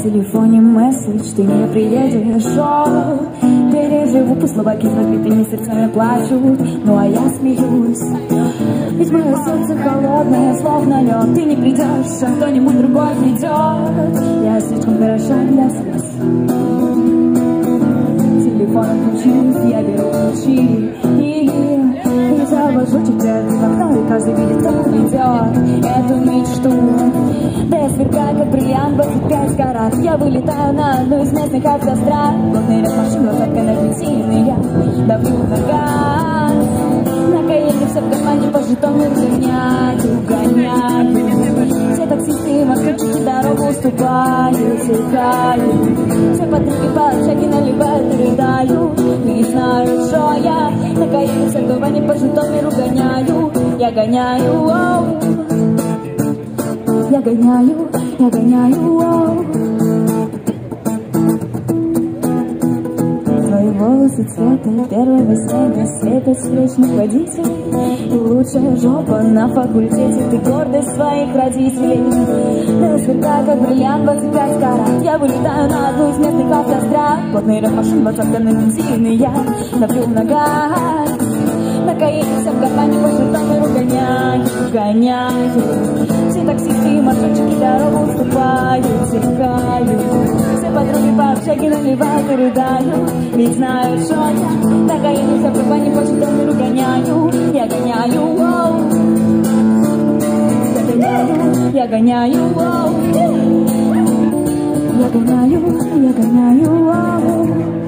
телефоне месседж, ты не приедешь, переживу, пусть слабаки с разбитыми сердцами плачут, ну а я смеюсь. Ведь мое сердце холодное, словно лед. Ты не придешь, а кто-нибудь другой придет. Я слишком хороша для слез. Телефон отключив, я беру ключи и завожу тебя в окно, и каждый видит, кто ведет эту мечту. Да я сверкаю, как бриллиант, 25 карат. Я вылетаю на одну из местных автострад. Плотный ряд машин, лошадка на бензин, и я давлю на газ. На Каене все в кармане, по Житомиру гоняю. Все таксисты, маршрутчики дорогу уступают, текают. Все подруги по общаге наливают и рыдают. Не знаю, что я на Каене все в кармане, по Житомиру гоняю. Я гоняю, я гоняю, я гоняю. Твои волосы цвета первого снега слепят встречных водителей. И лучшая жопа на факультете, ты гордость своих родителей. Да сверкаю, как бриллиант, 25 карат. Я вылетаю на одну из местных автострад. Плотный ряд машин, 20 на бензин, и я давлю на газ. На Каене все в кармане, по Житомиру гоняю. Все таксисты и маршрутчики дорогу уступают, текают. Все подруги по общаге наливают и рыдают. Ведь знаю, что я на Каене все в кармане, по Житомиру гоняю. Я гоняю, я гоняю, я гоняю, я гоняю.